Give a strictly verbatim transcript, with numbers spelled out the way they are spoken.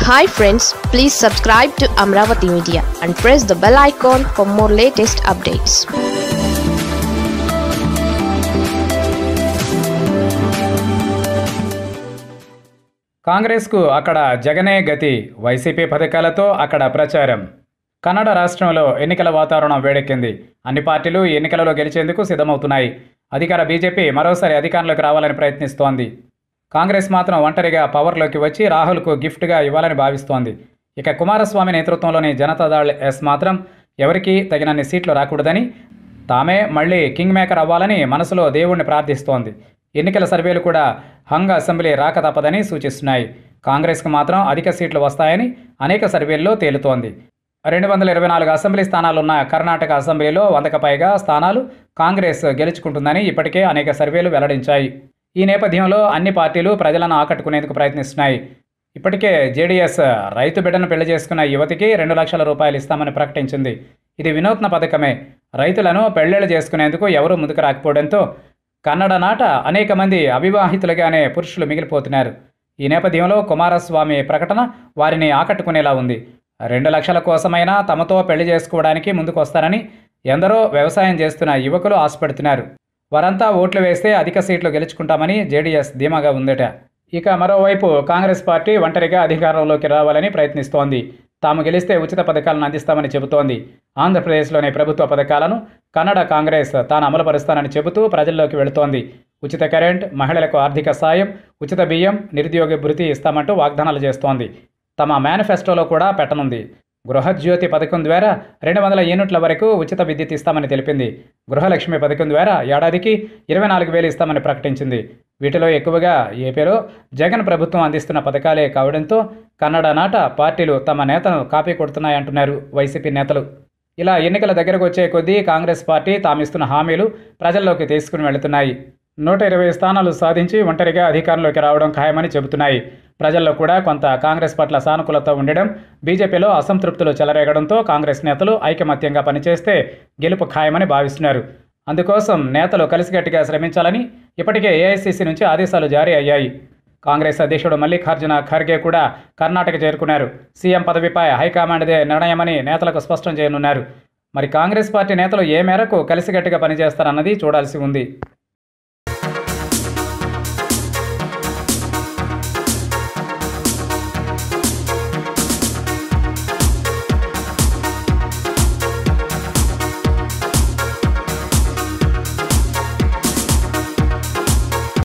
Hi friends, please subscribe to Amaravathi Media and press the bell icon for more latest updates. కాంగ్రెస్కు అక్కడ జగనే గతి, YCP పథకాలతో అక్కడ ప్రచారం. కన్నడ రాష్ట్రంలో ఎన్నికల వాతావరణం వేడెక్కింది. అన్ని పార్టీలు ఎన్నికలలో గెలిచేందుకు సిద్ధమవుతున్నాయి. అధికార బీజేపీ మరోసారి అధికారంలోకి రావాలని ప్రయత్నిస్తోంది. కాంగ్రెస్ మాత్రం ఒంటరిగా పవర్లోకి వచ్చి రాహుల్కు గిఫ్ట్గా ఇవ్వాలని భావిస్తోంది. ఇక కుమారస్వామి నేతృత్వంలోని జనతాదళ్ ఎస్ మాత్రం ఎవరికీ తగినన్ని సీట్లు రాకూడదని, తామే మళ్లీ కింగ్ మేకర్ అవ్వాలని మనసులో దేవుణ్ణి ప్రార్థిస్తోంది. ఎన్నికల సర్వేలు కూడా హంగ్ అసెంబ్లీ రాక తప్పదని సూచిస్తున్నాయి. కాంగ్రెస్కు మాత్రం అధిక సీట్లు వస్తాయని అనేక సర్వేల్లో తేలుతోంది. రెండు వందల ఇరవై నాలుగు అసెంబ్లీ స్థానాలున్న కర్ణాటక అసెంబ్లీలో వందకు పైగా స్థానాలు కాంగ్రెస్ గెలుచుకుంటుందని ఇప్పటికే అనేక సర్వేలు వెల్లడించాయి. ఈ నేపథ్యంలో అన్ని పార్టీలు ప్రజలను ఆకట్టుకునేందుకు ప్రయత్నిస్తున్నాయి. ఇప్పటికే జేడీఎస్ రైతు బిడ్డను పెళ్లి చేసుకున్న యువతికి రెండు లక్షల రూపాయలు ఇస్తామని ప్రకటించింది. ఇది వినూత్న పథకమే. రైతులను పెళ్లిళ్లు చేసుకునేందుకు ఎవరూ ముందుకు రాకపోవడంతో కన్నడ నాట అనేక మంది అవివాహితులుగానే పురుషులు మిగిలిపోతున్నారు. ఈ నేపథ్యంలో కుమారస్వామి ప్రకటన వారిని ఆకట్టుకునేలా ఉంది. రెండు లక్షల కోసమైనా తమతో పెళ్లి చేసుకోవడానికి ముందుకు వస్తారని ఎందరో వ్యవసాయం చేస్తున్న యువకులు ఆశపెడుతున్నారు. వారంతా ఓట్లు వేస్తే అధిక సీట్లు గెలుచుకుంటామని జేడీఎస్ ధీమాగా ఉందట. ఇక మరోవైపు కాంగ్రెస్ పార్టీ ఒంటరిగా అధికారంలోకి రావాలని ప్రయత్నిస్తోంది. తాము గెలిస్తే ఉచిత పథకాలను అందిస్తామని చెబుతోంది. ఆంధ్రప్రదేశ్లోని ప్రభుత్వ పథకాలను కన్నడ కాంగ్రెస్ తాను అమలుపరుస్తానని చెబుతూ ప్రజల్లోకి వెళుతోంది. ఉచిత కరెంట్, మహిళలకు ఆర్థిక సాయం, ఉచిత బియ్యం, నిరుద్యోగ భృతి ఇస్తామంటూ వాగ్దానాలు చేస్తోంది. తమ మేనిఫెస్టోలో కూడా పెట్టనుంది. గృహజ్యోతి పథకం ద్వారా రెండు వందల యూనిట్ల వరకు ఉచిత విద్యుత్ ఇస్తామని తెలిపింది. గృహలక్ష్మి పథకం ద్వారా ఏడాదికి ఇరవై నాలుగు వేలు ఇస్తామని ప్రకటించింది. వీటిలో ఎక్కువగా ఏపీలో జగన్ ప్రభుత్వం అందిస్తున్న పథకాలే కావడంతో కన్నడ నాట పార్టీలు తమ నేతను కాపీ కొడుతున్నాయంటున్నారు వైసీపీ నేతలు. ఇలా ఎన్నికల దగ్గరకు వచ్చే కొద్దీ కాంగ్రెస్ పార్టీ తామిస్తున్న హామీలు ప్రజల్లోకి తీసుకుని వెళుతున్నాయి. నూట ఇరవై స్థానాలు సాధించి ఒంటరిగా అధికారంలోకి రావడం ఖాయమని చెబుతున్నాయి. ప్రజల్లో కూడా కొంత కాంగ్రెస్ పట్ల సానుకూలత ఉండడం, బీజేపీలో అసంతృప్తులు చెలరేగడంతో కాంగ్రెస్ నేతలు ఐకమత్యంగా పనిచేస్తే గెలుపు ఖాయమని భావిస్తున్నారు. అందుకోసం నేతలు కలిసికట్టుగా శ్రమించాలని ఇప్పటికే ఏఐసీసీ నుంచి ఆదేశాలు జారీ అయ్యాయి. కాంగ్రెస్ అధ్యక్షుడు మల్లికార్జున ఖర్గే కూడా కర్ణాటక చేరుకున్నారు. సీఎం పదవిపై హైకమాండ్దే నిర్ణయమని నేతలకు స్పష్టం చేయనున్నారు. మరి కాంగ్రెస్ పార్టీ నేతలు ఏ మేరకు కలిసికట్టుగా పనిచేస్తారన్నది చూడాల్సి ఉంది.